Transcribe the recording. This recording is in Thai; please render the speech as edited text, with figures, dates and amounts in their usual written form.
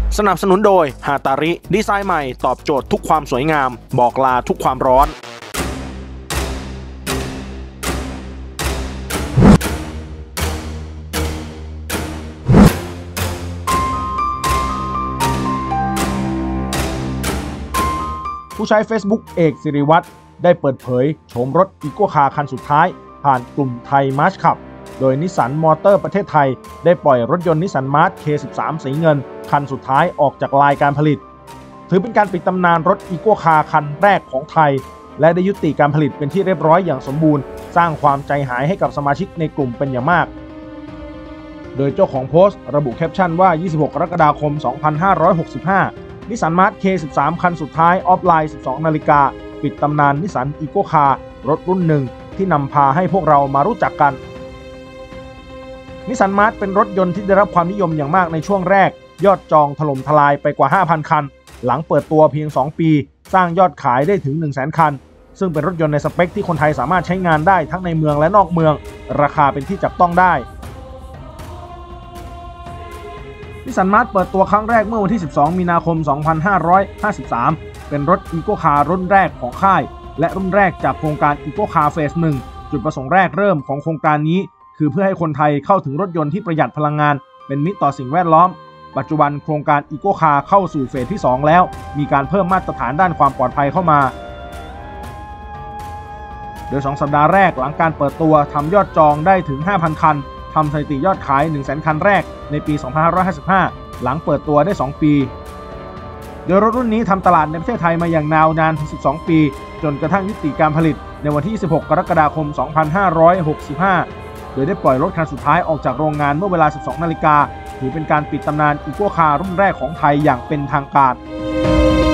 สนับสนุนโดยฮาตาริดีไซน์ใหม่ตอบโจทย์ทุกความสวยงามบอกลาทุกความร้อนผู้ใช้ Facebook เอกสิริวัฒน์ได้เปิดเผยโฉมรถอีโก้คาร์คันสุดท้ายผ่านกลุ่มไทยมาร์ชขับโดยนิสสันมอเตอร์ประเทศไทยได้ปล่อยรถยนต์นิสสันมาร์ช K13 สีเงินคันสุดท้ายออกจากลายการผลิตถือเป็นการปิดตำนานรถอีโก้คาร์คันแรกของไทยและได้ยุติการผลิตเป็นที่เรียบร้อยอย่างสมบูรณ์สร้างความใจหายให้กับสมาชิกในกลุ่มเป็นอย่างมากโดยเจ้าของโพสต์ระบุแคปชั่นว่า26กรกฎาคม2565นิสสันมาร์ช K13 คันสุดท้ายออฟไลน์ 12 นาฬิกาปิดตำนานนิสสันอีโก้คาร์รถรุ่นหนึ่งที่นำพาให้พวกเรามารู้จักกันนิสสันมาร์ชเป็นรถยนต์ที่ได้รับความนิยมอย่างมากในช่วงแรกยอดจองถล่มทลายไปกว่า 5,000 คันหลังเปิดตัวเพียง 2 ปีสร้างยอดขายได้ถึง 100,000 คันซึ่งเป็นรถยนต์ในสเปคที่คนไทยสามารถใช้งานได้ทั้งในเมืองและนอกเมืองราคาเป็นที่จับต้องได้นิสสันมาร์ชเปิดตัวครั้งแรกเมื่อวันที่ 12 มีนาคม 2553 เป็นรถอีโก้คาร์รุ่นแรกของค่ายและรุ่นแรกจากโครงการอีโก้คาร์เฟส 1 จุดประสงค์แรกเริ่มของโครงการนี้คือเพื่อให้คนไทยเข้าถึงรถยนต์ที่ประหยัดพลังงานเป็นมิตรต่อสิ่งแวดล้อมปัจจุบันโครงการอีโก้คาร์เข้าสู่เฟสที่ 2 แล้วมีการเพิ่มมาตรฐานด้านความปลอดภัยเข้ามาโดย 2 สัปดาห์แรกหลังการเปิดตัวทำยอดจองได้ถึง 5,000 คันทำสถิติยอดขาย 100,000 คันแรกในปี 2555 หลังเปิดตัวได้ 2 ปีโดยรถรุ่นนี้ทำตลาดในประเทศไทยมาอย่างยาวนานถึง 12 ปีจนกระทั่งยุติการผลิตในวันที่ 26 กรกฎาคม 2565 โดยได้ปล่อยรถคันสุดท้ายออกจากโรงงานเมื่อเวลา 12 นาฬิกาถือเป็นการปิดตำนานอีโก้คาร์รุ่นแรกของไทยอย่างเป็นทางการ